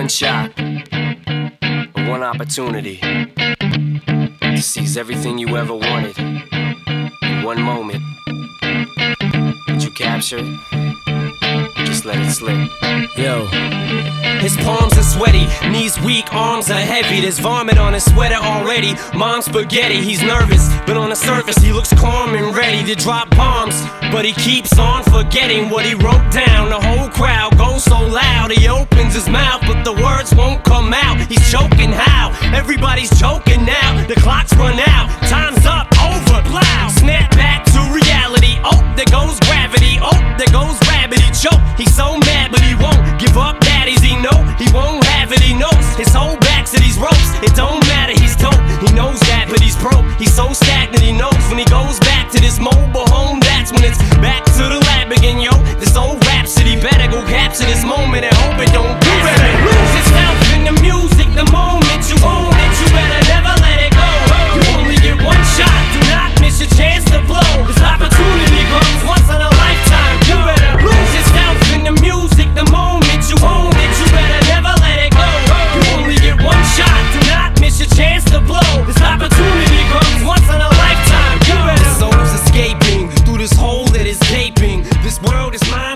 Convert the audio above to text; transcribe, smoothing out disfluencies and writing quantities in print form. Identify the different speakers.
Speaker 1: one shot, one opportunity to seize everything you ever wanted in one moment. Did you capture it? Just let it slip. Yo. His palms are sweaty, knees weak, arms are heavy. There's vomit on his sweater already. Mom's spaghetti, he's nervous, but on the surface he looks calm and ready to drop bombs. But he keeps on forgetting what he wrote down. The whole crowd goes so loud, he opens his mouth, but the words won't come out. He's choking how? Everybody's choking now. The clock's run out, time's up, over, plow. Snap back to reality, oh, there goes gravity. Oh, there goes rabbit, he choke. He's so mad, but he won't give up. Daddies, he know he won't have it, he knows his whole back to these ropes. It don't matter, he's dope, he knows that, but he's broke. He's so stagnant, he knows when he goes back to this mobile home, that's when it's back to the lab again, yo. This old rhapsody better go capture this moment and hope it don't do it. Lose yourself in the music, the moment you own it, you better never let it go. You only get one shot, do not miss your chance to blow. This opportunity comes once in a lifetime. You better lose yourself in the music, the moment you own it, you better never let it go. You only get one shot, do not miss your chance to blow. This opportunity comes once in a lifetime. You better. The soul's escaping through this hole that is gaping. This world is mine.